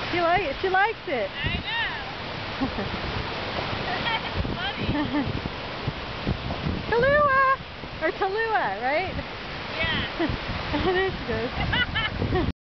She likes it. I know. That's funny. Tallulah! Or Tallulah, right? Yeah. There she goes.